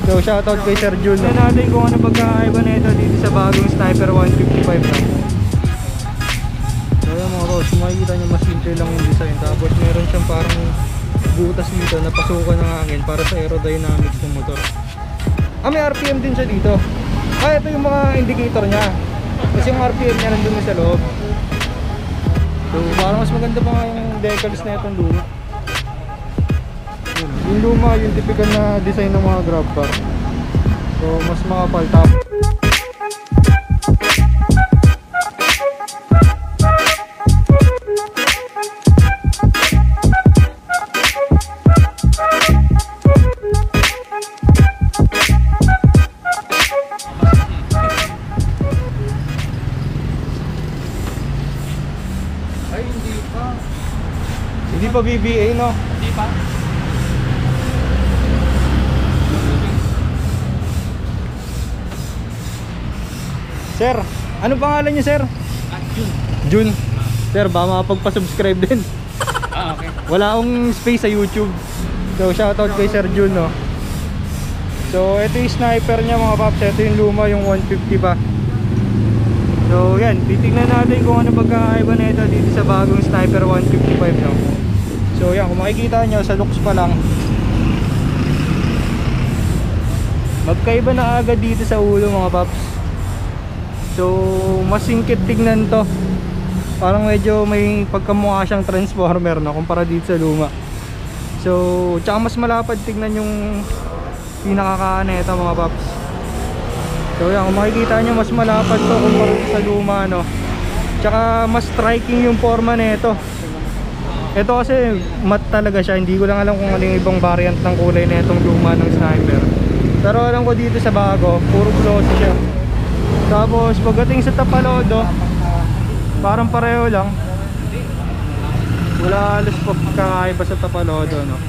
So shoutout kay Sir Jun. Tignan natin kung ano pagkakaiba na ito dito sa bagong Sniper 155 lang. So yan mga boss, makikita nyo mas simple lang yung design. Tapos meron siyang parang butas dito na pasukan ng hangin para sa aerodynamics ng motor. May RPM din siya dito. Ito yung mga indicator niya. Kasi yung RPM niya nandun sa loob. So parang mas maganda pa nga yung decals na itong luma. Yung luma, yung typical na design ng mga grab car. So mas makapal. Ay, hindi pa. Hindi pa BBA, no? Hindi pa. Sir, ano pangalan niyo, sir? Jun. Jun. Sir, baka makapagpa-subscribe din. Okay. Wala akong space sa YouTube. So shoutout kay Sir Jun, no? So ito yung sniper niya mga paps. Ito yung luma, yung 150 pa. So yan, titignan natin kung ano pagkakaiba na ito dito sa bagong Sniper 155, no? So yan, kung makikita nyo sa looks pa lang, magkaiba na agad dito sa ulo mga paps. So mas singkit tignan to. Parang medyo may pagkamukha siyang transformer, no? Kumpara dito sa luma. So tsaka mas malapad tignan yung pinakakaan na ito mga paps. So yan, kung makikita nyo mas malapad to kumpara sa luma, no? Tsaka mas striking yung forma na ito. Ito kasi matte talaga siya. Hindi ko lang alam kung ano yung ibang variant ng kulay na itong luma ng Sniper. Pero alam ko dito sa bago, puro glossy siya. Tapos pagdating sa tapalodo, parang pareho lang. Wala halos pagkakaiba sa tapalodo, no?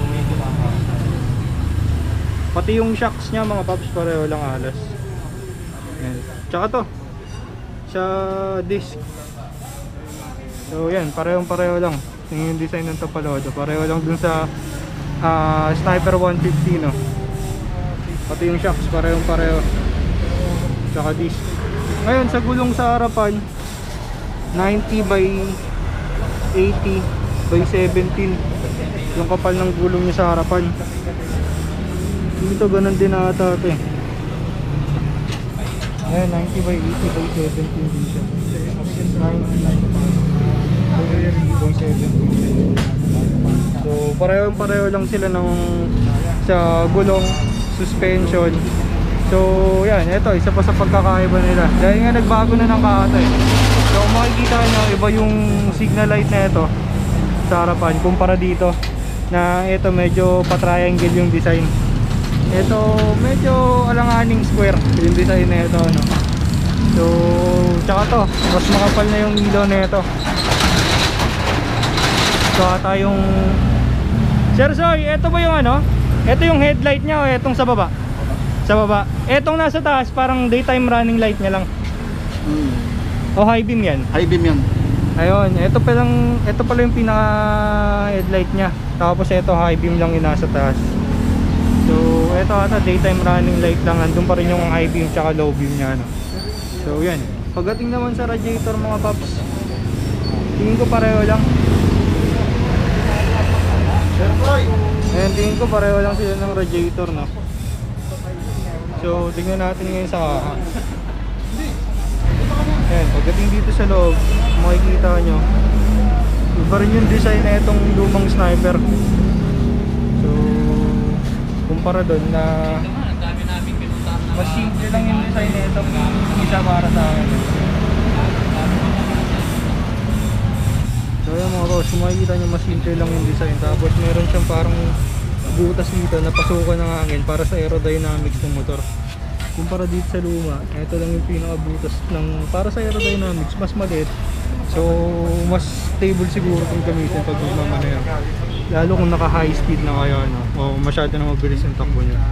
Pati yung shocks niya mga paps, pareho lang halos. Yan. Tsaka to sa disc. So yan, pareho lang yung design ng tapalodo. Pareho lang dun sa Sniper 150, no? Pati yung shocks pareho. Tsaka disc. Ngayon sa gulong sa harapan, 90 by 80 by 17 yung kapal ng gulong niya sa harapan. Dito ganun din ata ito, eh. Ayan, 90 by 80 by 17 din siya. 90 by 17. So pareho lang sila ng sa gulong, suspension. So yan, ito isa pa sa pagkakaiba nila. Dahil nga nagbago na ng kata, eh. So kung makikita nyo, iba yung signal light na ito sa harapan kumpara dito na ito medyo pa-triangle yung design. Ito medyo alanganing square yung design na ito, no? So tsaka to, mas makapal na yung ilaw na ito. So ata yung Sir Soy, ito ba yung ano? Ito yung headlight niya o etong sa baba? Sa baba. Etong nasa taas parang daytime running light niya lang. O high beam yan? High beam yan. Ayun, ito pala yung pinaka headlight niya. Tapos ito high beam lang yung nasa taas. So ito ata daytime running light lang. Andun pa rin yung high beam tsaka low beam niya, no? So yan. Pagdating naman sa radiator mga paps, tingin ko pareho lang. Ayan, tingin ko pareho lang sila ng radiator, no? So tingnan natin ngayon sa kaka. Ayan, pagdating dito sa loob, makikita nyo iba rin yung design na itong lumang Sniper. So kumpara doon na mas simple lang yung design na ito, isa para sa akin. So ayan mga boss, makikita nyo mas simple lang yung design. Tapos meron siyang parang butas dito na pasukan ng hangin para sa aerodynamics ng motor. Kumpara dito sa luma, ito lang yung pinakabutas ng para sa aerodynamics, mas maliit. So mas stable siguro kung gamitin pag magmamaneho. Lalo kung naka high speed na kayo, no? O masyado na mabilis yung takbo nyo.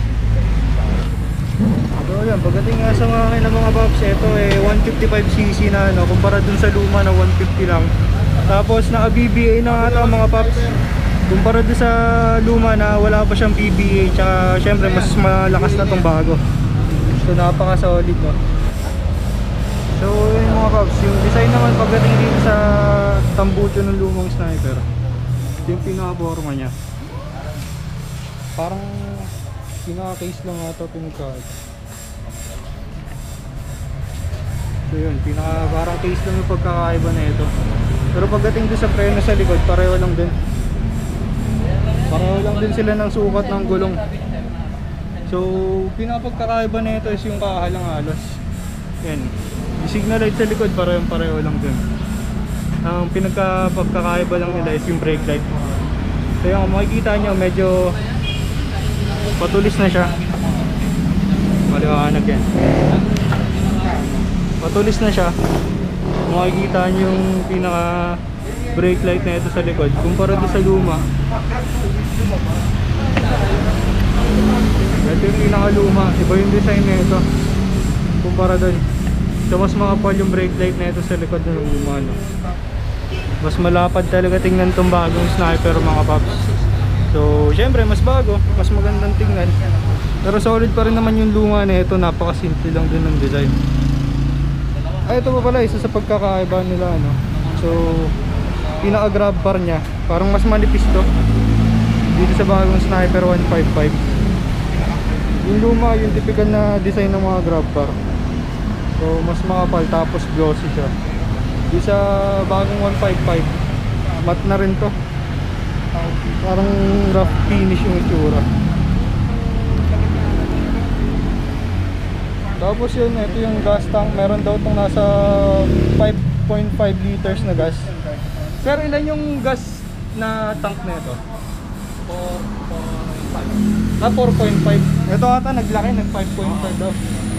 So yan, pagdating nga sa mga paps, ito eh 155cc na, no? Kumpara dun sa luma na 150 lang. Tapos naka BBA na ata mga paps. Kumpara doon sa luma na wala pa siyang PBA, tsaka syempre mas malakas na tong bago. So napaka solid, no? So yun mga paps, yung design naman pagdating dito sa tambucho ng lumang sniper, ito yung pinaka-forma niya. Parang pinaka-case lang ata pinagkait. So yun, parang case lang yung pagkakaiba na ito. Pero pagdating doon sa preno sa likod, pareho lang din. Pareho lang din sila ng sukat ng gulong. So pinapagkakaiba na ito is yung kahalang halos. Yan, yung signal light sa likod pareho lang din. Ang pinagkakaiba lang nila is yung brake light. So yung makikita nyo, medyo patulis na siya. Maliwanag yan. Patulis na siya. Makikita nyo yung pinaka brake light na ito sa likod kumpara doon sa luma. Ito yung pinaka luma, iba yung design na ito kumpara doon. So mas makapal yung brake light na ito sa likod ng luma, no? Mas malapad talaga tingnan tong bagong sniper mga paps. So syempre mas bago, mas magandang tingnan. Pero solid pa rin naman yung luma na ito, napakasimple lang din ng design. Ay, ito pa pala, isa sa pagkakaiba nila, no? So pinaka-grab bar niya, parang mas manipis to dito sa bagong sniper 155. Yung luma, yung typical na design ng mga grab bar. So mas makapal tapos glossy siya. Dito sa bagong 155, matte na rin to. Parang rough finish yung itsura. Tapos yun, ito yung gas tank. Meron daw itong nasa 5.5 liters na gas. Sir, ilan yung gas na tank na ito? 4.5. 4.5. Ito ata naglaki, nag 5.5 daw.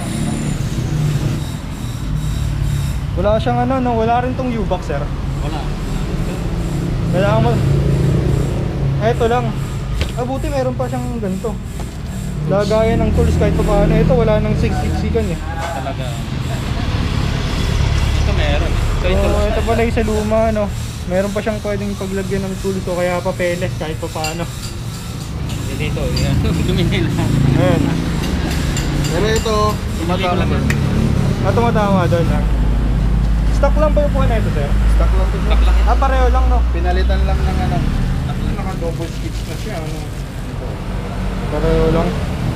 Wala siyang ano, no? Wala rin tong U-box, sir. Wala. Kailangan mo. Ito lang. Buti meron pa siyang ganito. Lagayan ng tools kahit pa paano. Ito wala nang 6-6-sikan eh. Talaga. Ito meron. Ito pala yung sa luma, no? Meron pa siyang pwedeng paglagyan ng tools o kaya papeles kahit pa paano. Dito, yan. Luminil. Ayan. Pero ito, tumatama doon. Tumatama doon, ha? Stock lang ba yung puha na ito, sir? Stock lang to. Stock lang yan. Pareho lang, no? Pinalitan lang ng ano. Naka-double stitch na siya, ano? Pareho lang.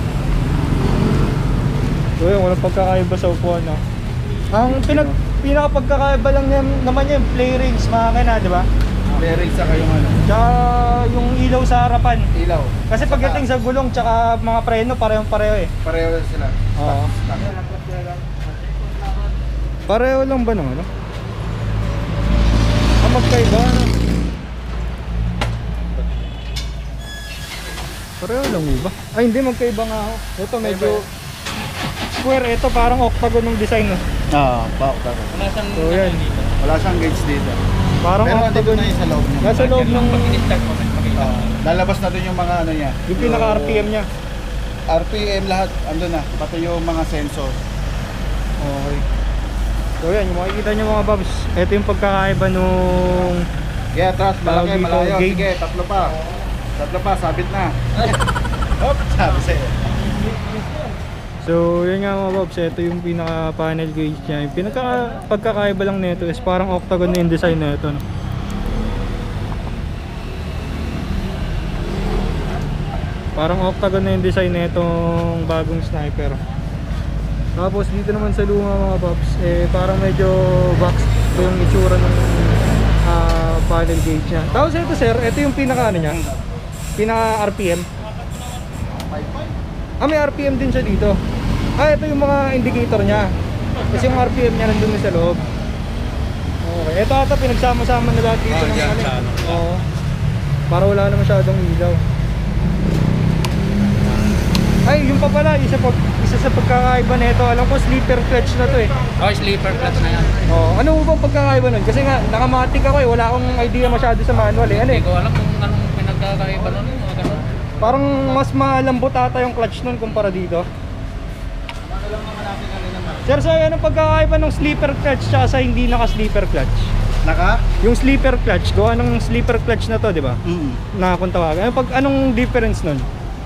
So yun, walang pagkakaiba sa upuan, no? Ang pinakapagkakaiba lang naman yan, play rings, makakina, di ba? Bearing sa kayong ano. Tsaka yung ilaw sa harapan. Ilaw. Kasi pagdating sa gulong, tsaka mga preno, parehong-pareho eh. Pareho sila. Oo. Stock. Pareho lang ba naman, no? Ang magkaiba, ano? Pareho lang ba? Ay, hindi, magkaiba nga ako. Ito medyo square, ito parang octagon ng design, no? Bakit ako. Nasaan So, yan. dito? Wala siyang gauge dito. Parang Pero andito octagon. na yung sa loob niya. Nasa loob ng Pag in-start mo, makikita. Lalabas na doon yung mga ano niya. yung pinaka-RPM niya. RPM lahat, andun na. Pati yung mga sensor. Okay. So yan, yung makikita nyo mga babs, ito yung pagkakaiba nung Kaya atras, malaki, dito, malayo. gauge. Sige, tatlo pa. Tatlo pa, sabit na. Hop, sabi sa'yo. So yun nga mga babs, ito yung pinaka panel gauge niya. Yung pagkakaiba lang nito is parang octagon na yung design na ito, no? Parang octagon na yung design na itong bagong sniper. Tapos dito naman sa luma mga babs, parang medyo box yung itsura ng panel gauge niya. Tapos ito sir, ito yung pinaka ano niya, pinaka RPM. May RPM din siya dito. Ito yung mga indicator niya. Kasi yung RPM niya nandun na sa loob. Okay, ito ata pinagsama-sama na lahat dito ng ano. Oo. Para wala na masyadong ilaw. Ay, yung pa pala, isa sa pagkakaiba nito, alam ko sleeper clutch na to eh. Oh, sleeper clutch na yan. Ano bang pagkakaiba nun? Kasi nga, nakamatic ako eh, wala akong idea masyado sa manual eh. Ano eh? Hindi ko alam kung anong pinagkakaiba nun. Mga ganun. Parang mas malambot ata yung clutch nun kumpara dito. Sir, so anong pagkakaiba ng sleeper clutch tsaka sa hindi naka-sleeper clutch? Naka? Yung sleeper clutch, gawa ng sleeper clutch na to, di ba? Na kung tawagan. Anong difference nun?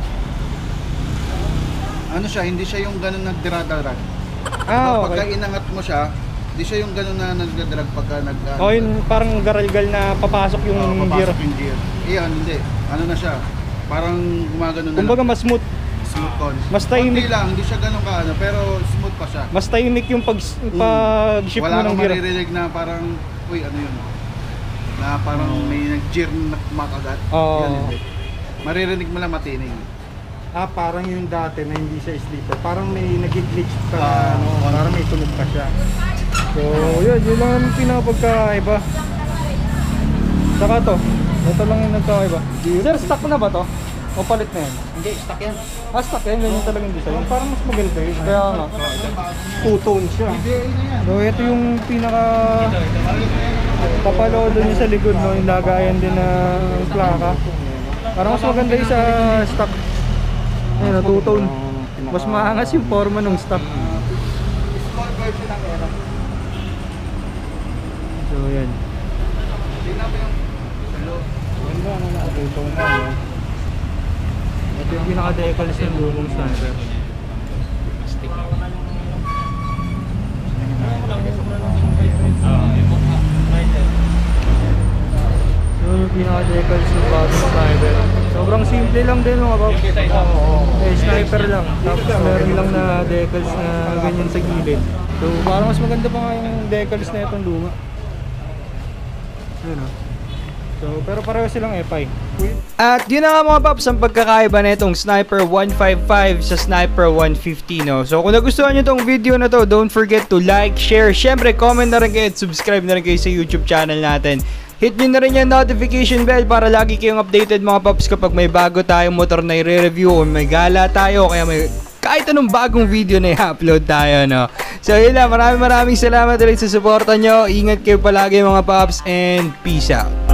Ano siya, hindi siya yung ganun nagdiradarag. Pagka Okay. inangat mo siya, hindi siya yung ganun na nagdadrag pagka nag... O yun, parang garalgal na papasok yung gear. papasok yung gear. Iyan, hindi. Ano na siya? Parang gumagano na Kumbaga mas smooth. smooth con. mas tahimik. Konti lang, hindi siya ganun ka ano, pero smooth pa siya. Mas tahimik yung pag-shift Wala mo ng kang gear. maririnig na parang, uy, ano yun? Na parang may nag-gear na makagat. Oo. Yan, hindi. Maririnig mo lang matinig. Parang yung dati na hindi siya sleeper. Parang may nag-glitch Ah, parang may tunog pa siya. So, yun lang ang pinakapagkaiba. Saka to. Ito lang yung nagkaiba. Sir, stock na ba to? O palit na yan? Hindi, stock yan. Stock yan. Ganyan talaga yung design. Parang mas maganda yun. Kaya nga. Two-tone siya. So, ito yung pinaka papalodo niya sa likod, no? Yung lagayan din ng plaka. Parang mas maganda yung sa stock. Ayun, two-tone. Mas maangas yung forma ng stock. Small version ng era. So, yan. Tingnan mo yung salo. Ganda na two-tone na, no? Ito yung pinaka-decals ng lumong sniper. Stick. So, yung pinaka-decals ng bagong sniper. Sobrang simple lang din mga bab. Sniper lang. Tapos meron lang na decals na ganyan sa gilid. So, parang mas maganda pa nga yung decals na itong luma. Yun, so, pero pareho silang FI. At yun na nga mga paps ang pagkakaiba na itong Sniper 155 sa Sniper 150, no? So kung nagustuhan nyo itong video na to, don't forget to like, share, syempre comment na rin kayo at subscribe na rin kayo sa YouTube channel natin. Hit nyo na rin yung notification bell para lagi kayong updated mga paps kapag may bago tayong motor na i-review o may gala tayo o kaya may kahit anong bagong video na i-upload tayo, no? So yun lang, maraming salamat ulit sa suporta nyo. Ingat kayo palagi mga paps and peace out.